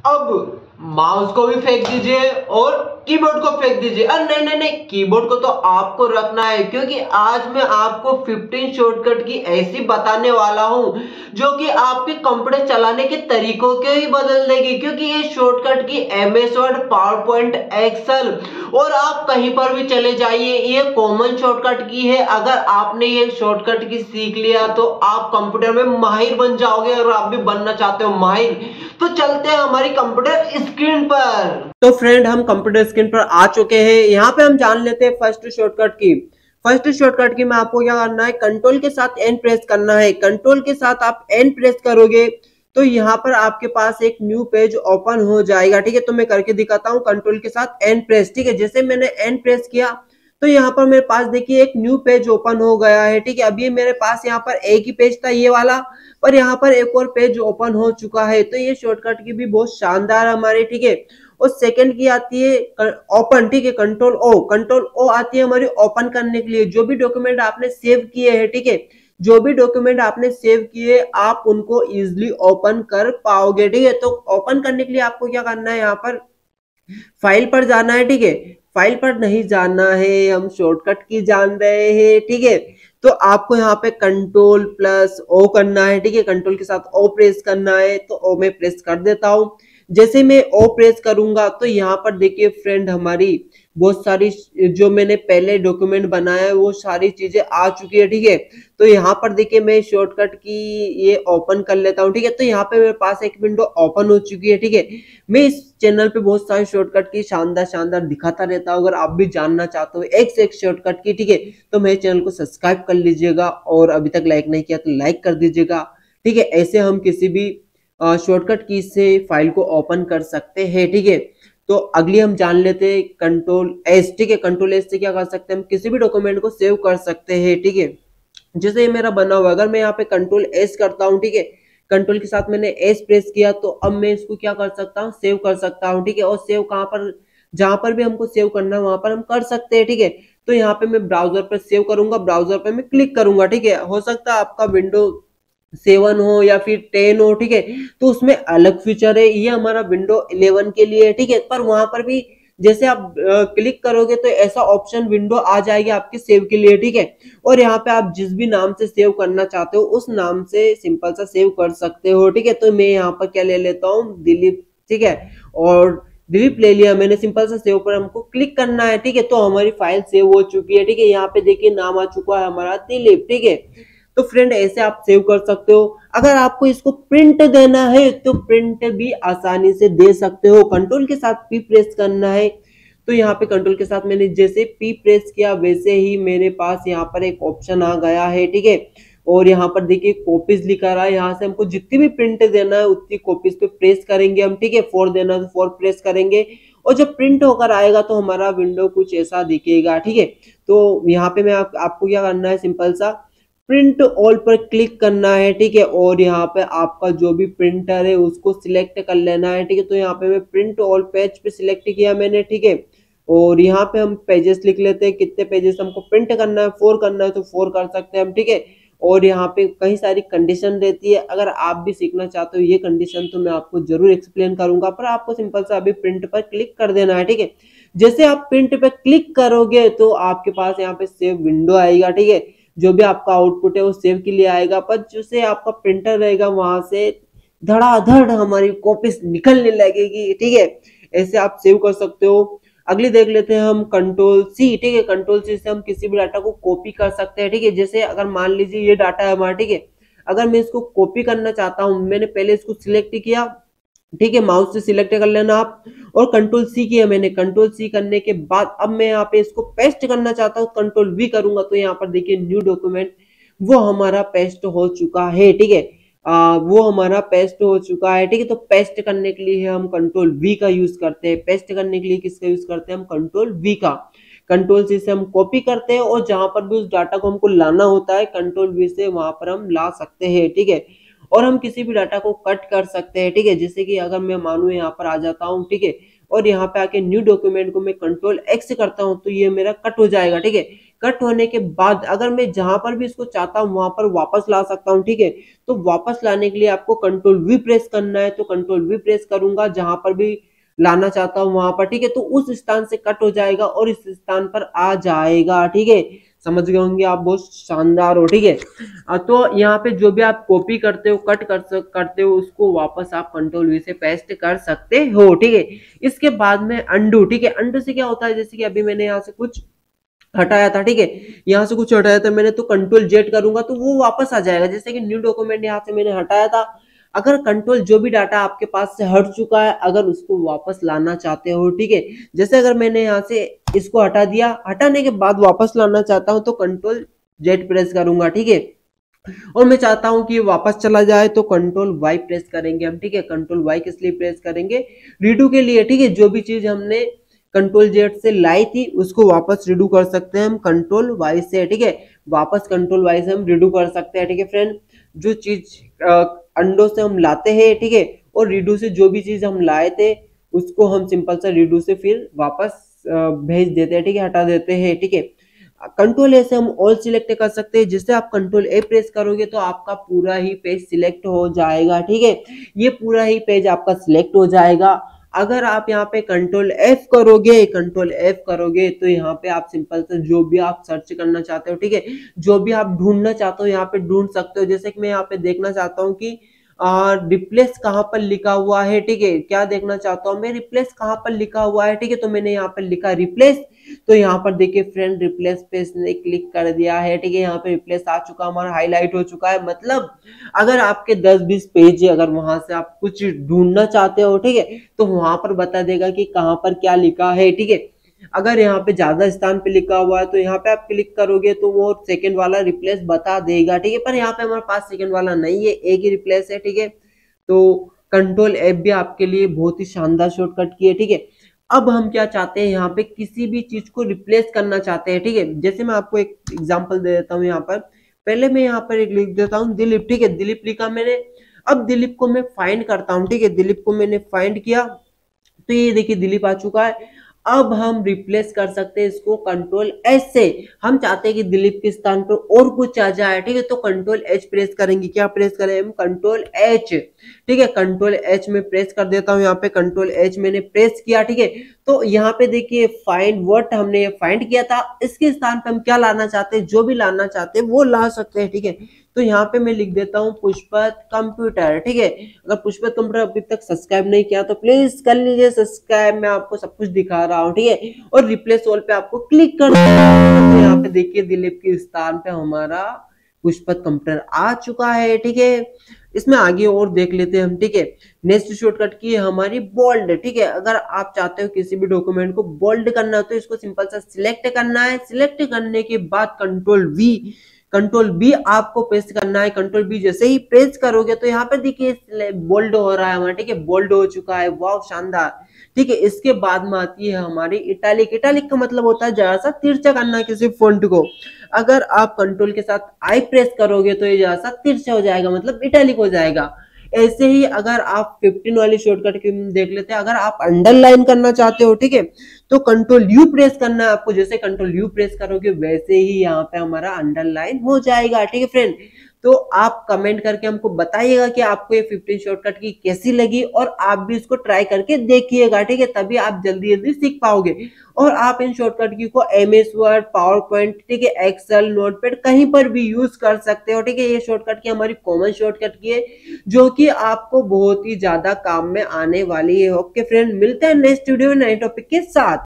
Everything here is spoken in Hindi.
अब माउस को भी फेंक दीजिए और कीबोर्ड को फेंक दीजिए। अरे नहीं नहीं नहीं, कीबोर्ड को तो आपको रखना है, क्योंकि आज मैं आपको 15 शॉर्टकट की ऐसी बताने वाला हूं जो कि आपके कंप्यूटर चलाने के तरीकों के ही बदल देगी। क्योंकि ये शॉर्टकट की MS Word, PowerPoint, Excel और आप कहीं पर भी चले जाइए, ये कॉमन शॉर्टकट की है। अगर आपने ये शॉर्टकट की सीख लिया तो आप कंप्यूटर में माहिर बन जाओगे। अगर आप भी बनना चाहते हो माहिर, तो चलते हैं हमारी कंप्यूटर स्क्रीन पर। तो फ्रेंड, हम कंप्यूटर स्क्रीन पर आ चुके हैं। यहाँ पे हम जान लेते हैं फर्स्ट शॉर्टकट की। फर्स्ट शॉर्टकट की में आपको क्या करना है, कंट्रोल के साथ एन प्रेस करना है। कंट्रोल के साथ आप एन प्रेस करोगे तो यहाँ पर आपके पास एक न्यू पेज ओपन हो जाएगा। ठीक है, तो मैं करके दिखाता हूँ। कंट्रोल के साथ एन प्रेस, ठीक है, जैसे मैंने एन प्रेस किया तो यहाँ पर मेरे पास देखिए एक न्यू पेज ओपन हो गया है। ठीक है, अभी मेरे पास यहाँ पर एक ही पेज था, ये वाला, पर यहाँ पर एक और पेज ओपन हो चुका है। तो ये शॉर्टकट की भी बहुत शानदार हमारे, ठीक है। और सेकंड की आती है ओपन, ठीक है, कंट्रोल ओ। कंट्रोल ओ आती है हमारी ओपन करने के लिए। जो भी डॉक्यूमेंट आपने सेव किए हैं, ठीक है, जो भी डॉक्यूमेंट आपने सेव किए आप उनको इजिली ओपन कर पाओगे। ठीक है, तो ओपन करने के लिए आपको क्या करना है, यहाँ पर फाइल पर जाना है। ठीक है, फाइल पर नहीं जाना है, हम शॉर्टकट की जान रहे हैं। ठीक है, तो आपको यहाँ पे कंट्रोल प्लस ओ करना है। ठीक है, कंट्रोल के साथ ओ प्रेस करना है, तो ओ में प्रेस कर देता हूं। जैसे मैं ओ प्रेस करूंगा तो यहाँ पर देखिए फ्रेंड, हमारी बहुत सारी जो मैंने पहले डॉक्यूमेंट बनाया है वो सारी चीजें आ चुकी है। ठीक है, तो यहाँ पर देखिए मैं शॉर्टकट की ये ओपन कर लेता हूँ। ठीक है, तो यहाँ पे मेरे पास एक विंडो ओपन हो चुकी है। ठीक है, मैं इस चैनल पे बहुत सारे शॉर्टकट की शानदार शानदार दिखाता रहता हूँ। अगर आप भी जानना चाहते हो एक से एक शॉर्टकट की, ठीक है, तो मेरे चैनल को सब्सक्राइब कर लीजिएगा और अभी तक लाइक नहीं किया तो लाइक कर दीजिएगा। ठीक है, ऐसे हम किसी भी शॉर्टकट की से फाइल को ओपन कर सकते हैं। ठीक है, तो अगली हम जान लेते हैं कंट्रोल एस। ठीक है, कंट्रोल एस से क्या कर सकते हैं, हम किसी भी डॉक्यूमेंट को सेव कर सकते हैं। ठीक है, जैसे ये मेरा बना हुआ, अगर मैं यहाँ पे कंट्रोल एस करता हूँ, ठीक है, कंट्रोल के साथ मैंने एस प्रेस किया तो अब मैं इसको क्या कर सकता हूँ, सेव कर सकता हूँ। ठीक है, और सेव कहाँ पर, जहां पर भी हमको सेव करना है वहां पर हम कर सकते हैं। ठीक है, तो यहाँ पे मैं ब्राउजर पर सेव करूंगा, ब्राउजर पे मैं क्लिक करूंगा। ठीक है, हो सकता है आपका विंडो 7 हो या फिर 10 हो, ठीक है, तो उसमें अलग फीचर है, ये हमारा विंडो 11 के लिए है। ठीक है, पर वहां पर भी जैसे आप क्लिक करोगे तो ऐसा ऑप्शन विंडो आ जाएगी आपके सेव के लिए। ठीक है, और यहाँ पे आप जिस भी नाम से सेव करना चाहते हो उस नाम से सिंपल सा सेव कर सकते हो। ठीक है, तो मैं यहाँ पर क्या ले लेता हूँ, दिलीप। ठीक है, और दिलीप ले लिया मैंने, सिंपल सा सेव पर हमको क्लिक करना है। ठीक है, तो हमारी फाइल सेव हो चुकी है। ठीक है, यहाँ पे देखिए नाम आ चुका है हमारा दिलीप। ठीक है, तो फ्रेंड ऐसे आप सेव कर सकते हो। अगर आपको इसको प्रिंट देना है तो प्रिंट भी आसानी से दे सकते हो। कंट्रोल के साथ पी प्रेस करना है, तो यहाँ पे कंट्रोल के साथ मैंने जैसे पी प्रेस किया वैसे ही मेरे पास यहाँ पर एक ऑप्शन आ गया है। ठीक है, और यहाँ पर देखिए कॉपीज लिखा रहा है, यहाँ से हमको जितनी भी प्रिंट देना है उतनी कॉपीज पे प्रेस करेंगे हम। ठीक है, 4 देना तो 4 प्रेस करेंगे और जब प्रिंट होकर आएगा तो हमारा विंडो कुछ ऐसा दिखेगा। ठीक है, तो यहाँ पे मैं आपको क्या करना है, सिंपल सा प्रिंट ऑल पर क्लिक करना है। ठीक है, और यहाँ पे आपका जो भी प्रिंटर है उसको सिलेक्ट कर लेना है। ठीक है, तो यहाँ पे मैं प्रिंट ऑल पेज पे सिलेक्ट किया मैंने। ठीक है, और यहाँ पे हम पेजेस लिख लेते हैं, कितने पेजेस हमको प्रिंट करना है, 4 करना है तो 4 कर सकते हैं हम। ठीक है, और यहाँ पे कई सारी कंडीशन रहती है, अगर आप भी सीखना चाहते हो ये कंडीशन तो मैं आपको जरूर एक्सप्लेन करूंगा, पर आपको सिंपल सा अभी प्रिंट पर क्लिक कर देना है। ठीक है, जैसे आप प्रिंट पे क्लिक करोगे तो आपके पास यहाँ पे सेव विंडो आएगा। ठीक है, जो भी आपका आउटपुट है वो सेव के लिए आएगा, पर जैसे आपका प्रिंटर रहेगा वहां से धड़ाधड़ हमारी कॉपीज निकलने लगेगी। ठीक है, ऐसे आप सेव कर सकते हो। अगली देख लेते हैं हम कंट्रोल सी। ठीक है, कंट्रोल सी से हम किसी भी डाटा को कॉपी कर सकते हैं। ठीक है, जैसे अगर मान लीजिए ये डाटा है हमारा, ठीक है, अगर मैं इसको कॉपी करना चाहता हूँ, मैंने पहले इसको सिलेक्ट किया। ठीक है, माउस से सिलेक्ट कर लेना आप और कंट्रोल सी किया मैंने। कंट्रोल सी करने के बाद अब मैं यहाँ पे इसको पेस्ट करना चाहता हूँ, कंट्रोल वी करूंगा तो यहाँ पर देखिए न्यू डॉक्यूमेंट वो हमारा पेस्ट हो चुका है। ठीक है, वो हमारा पेस्ट हो चुका है। ठीक है, तो पेस्ट करने के लिए हम कंट्रोल वी का यूज करते हैं। पेस्ट करने के लिए किसका यूज करते हैं हम, कंट्रोल वी का। कंट्रोल सी से हम कॉपी करते हैं और जहां पर भी उस डाटा को हमको लाना होता है कंट्रोल वी से वहां पर हम ला सकते हैं। ठीक है, और हम किसी भी डाटा को कट कर सकते हैं। ठीक है, जैसे कि अगर मैं मानू यहाँ पर आ जाता हूँ, ठीक है, और यहाँ पे आके न्यू डॉक्यूमेंट को मैं कंट्रोल एक्स करता हूँ तो ये मेरा कट हो जाएगा। ठीक है, कट होने के बाद अगर मैं जहां पर भी इसको चाहता हूं वहां पर वापस ला सकता हूं, ठीक है। तो वापस लाने के लिए आपको कंट्रोल वी प्रेस करना है, तो कंट्रोल वी प्रेस करूंगा जहां पर भी लाना चाहता हूं वहां पर, ठीक है। तो उस स्थान से कट हो जाएगा और इस स्थान पर आ जाएगा, ठीक है। समझ गए होंगे आप, बहुत शानदार हो, ठीक है। तो यहाँ पे जो भी आप कॉपी करते हो, कट करते हो, उसको वापस आप कंट्रोल वी से पेस्ट कर सकते हो, ठीक है। इसके बाद में अंडू, ठीक है। अंडू से क्या होता है, जैसे कि अभी मैंने यहाँ से कुछ हटाया था, ठीक है। यहाँ से कुछ हटाया था मैंने, तो कंट्रोल जेड करूंगा तो वो वापस आ जाएगा। जैसे कि न्यू डॉक्यूमेंट यहाँ से मैंने हटाया था, अगर कंट्रोल जो भी डाटा आपके पास से हट चुका है, अगर उसको वापस लाना चाहते हो, ठीक है। जैसे अगर मैंने यहाँ से इसको हटा दिया, हटाने के बाद वापस लाना चाहता हूँ तो कंट्रोल जेड प्रेस करूंगा, ठीक है। और मैं चाहता हूं कि वापस चला जाए तो कंट्रोल वाई प्रेस करेंगे हम, ठीक है। कंट्रोल वाई किस लिए प्रेस करेंगे, रीडू के लिए, ठीक है। जो भी चीज हमने कंट्रोल जेड से लाई थी उसको वापस रिडू कर सकते हैं हम कंट्रोल वाई से, ठीक है। वापस कंट्रोल वाई से हम रिडू कर सकते हैं, ठीक है फ्रेंड। जो चीज अंडो से हम लाते हैं, ठीक है, और रिडू से जो भी चीज हम लाए थे उसको हम सिंपल सा रिडू से फिर वापस भेज देते हैं, ठीक है, हटा देते हैं, ठीक है। कंट्रोल ए से हम ऑल सिलेक्ट कर सकते हैं, जिससे आप कंट्रोल ए प्रेस करोगे तो आपका पूरा ही पेज सिलेक्ट हो जाएगा, ठीक है। ये पूरा ही पेज आपका सिलेक्ट हो जाएगा। अगर आप यहाँ पे कंट्रोल एफ करोगे तो यहाँ पे आप सिंपल से जो भी आप सर्च करना चाहते हो, ठीक है, जो भी आप ढूंढना चाहते हो यहाँ पे ढूंढ सकते हो। जैसे कि मैं यहाँ पे देखना चाहता हूँ कि रिप्लेस कहाँ पर लिखा हुआ है, ठीक है। क्या देखना चाहता हूँ मैं, रिप्लेस कहाँ पर लिखा हुआ है, ठीक है। तो मैंने यहाँ पर लिखा रिप्लेस, तो यहाँ पर देखिए फ्रेंड रिप्लेस पे इसने क्लिक कर दिया है, ठीक है। यहाँ पे रिप्लेस आ चुका, हमारा हाईलाइट हो चुका है। मतलब अगर आपके 10-20 पेज है, अगर वहां से आप कुछ ढूंढना चाहते हो, ठीक है, तो वहां पर बता देगा कि कहाँ पर क्या लिखा है, ठीक है। अगर यहाँ पे ज्यादा स्थान पे लिखा हुआ है तो यहाँ पे आप क्लिक करोगे तो वो सेकंड वाला रिप्लेस बता देगा, ठीक है। पर यहाँ पे हमारे पास सेकंड वाला नहीं है, एक ही रिप्लेस है, ठीक है। तो कंट्रोल एफ भी आपके लिए बहुत ही शानदार शॉर्टकट की है, ठीक है। अब हम क्या चाहते हैं, यहाँ पे किसी भी चीज को रिप्लेस करना चाहते हैं, ठीक है। जैसे मैं आपको एक एग्जांपल दे देता हूँ यहाँ पर। पहले मैं यहाँ पर एक लिख देता हूँ दिलीप, ठीक है। दिलीप लिखा मैंने। अब दिलीप को मैं फाइंड करता हूँ, ठीक है। दिलीप को मैंने फाइंड किया तो ये देखिए दिलीप आ चुका है। अब हम रिप्लेस कर सकते हैं इसको कंट्रोल एच से। हम चाहते हैं कि दिलीप के स्थान पर और कुछ आ जाए, ठीक है, तो कंट्रोल एच प्रेस करेंगे। क्या प्रेस करें हम, कंट्रोल एच, ठीक है। कंट्रोल एच में प्रेस कर देता हूं, यहाँ पे कंट्रोल एच मैंने प्रेस किया, ठीक है। तो यहाँ पे देखिए फाइंड वर्ड हमने फाइंड किया था, इसके स्थान पे हम क्या लाना चाहते हैं, जो भी लाना चाहते हैं वो ला सकते हैं, ठीक है। तो यहाँ पे मैं लिख देता हूँ पुष्पत कंप्यूटर, ठीक है। अगर पुष्पत कंप्यूटर अभी तक सब्सक्राइब नहीं किया तो प्लीज कर लीजिए सब्सक्राइब, मैं आपको सब कुछ दिखा रहा हूँ, ठीक है। और रिप्लेस ऑल पे आपको क्लिक कर तो यहाँ पे देखिए दिलीप के स्थान पे हमारा पुष्पत कंप्यूटर आ चुका है, ठीक है। इसमें आगे और देख लेते हैं हम, ठीक है। नेक्स्ट शॉर्टकट की है हमारी बोल्ड, ठीक है। अगर आप चाहते हो किसी भी डॉक्यूमेंट को बोल्ड करना तो इसको सिंपल सा सिलेक्ट करना है। सिलेक्ट करने के बाद कंट्रोल बी आपको प्रेस करना है। कंट्रोल बी जैसे ही प्रेस करोगे तो यहाँ पे देखिए बोल्ड हो रहा है हमारा, ठीक है, बोल्ड हो चुका है, वाह शानदार, ठीक है। इसके बाद में आती है हमारी इटैलिक। इटैलिक का मतलब होता है जरा सा तिरछा करना किसी फॉन्ट को। अगर आप कंट्रोल के साथ आई प्रेस करोगे तो ये जरा सा तिरछा हो जाएगा, मतलब इटैलिक हो जाएगा। ऐसे ही अगर आप 15 वाली शॉर्टकट की देख लेते हैं, अगर आप अंडरलाइन करना चाहते हो, ठीक है, तो कंट्रोल यू प्रेस करना है आपको। जैसे कंट्रोल यू प्रेस करोगे वैसे ही यहाँ पे हमारा अंडरलाइन हो जाएगा, ठीक है फ्रेंड। तो आप कमेंट करके हमको बताइएगा कि आपको ये 15 शॉर्टकट की कैसी लगी, और आप भी इसको ट्राई करके देखिएगा, ठीक है, तभी आप जल्दी जल्दी सीख पाओगे। और आप इन शॉर्टकट की को एमएस वर्ड, पावर पॉइंट, ठीक है, एक्सेल, नोटपैड कहीं पर भी यूज कर सकते हो, ठीक है। ये शॉर्टकट की हमारी कॉमन शॉर्टकट की है जो कि आपको बहुत ही ज्यादा काम में आने वाली है। ओके फ्रेंड, मिलते हैं नेक्स्ट वीडियो में नए टॉपिक के साथ।